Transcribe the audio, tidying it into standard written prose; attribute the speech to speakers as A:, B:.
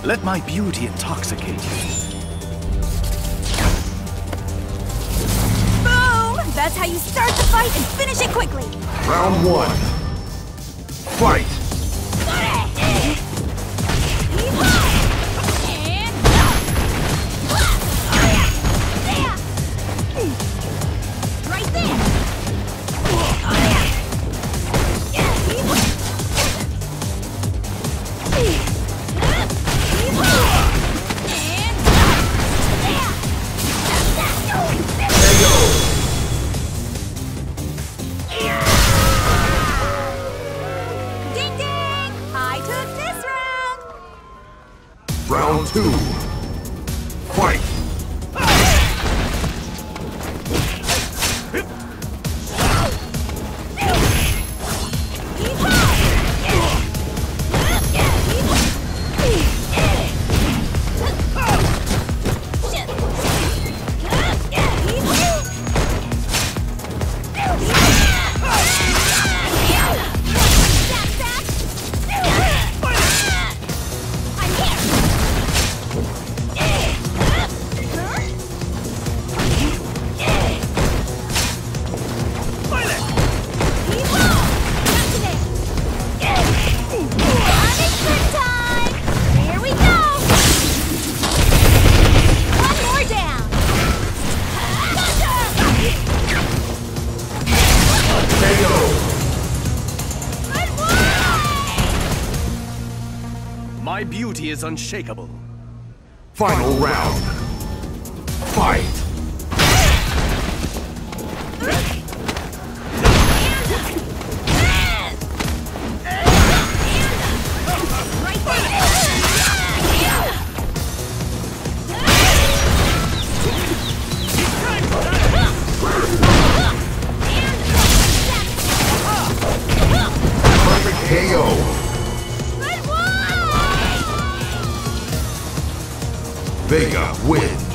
A: Let my beauty intoxicate you.
B: Boom! That's how you start the fight and finish it quickly.
C: Round 1. Fight!
B: Right there! Ding ding! I took this round!
C: Round 2. Fight!
A: My beauty is unshakable.
C: Final round. Fight! Perfect KO. Vega wins.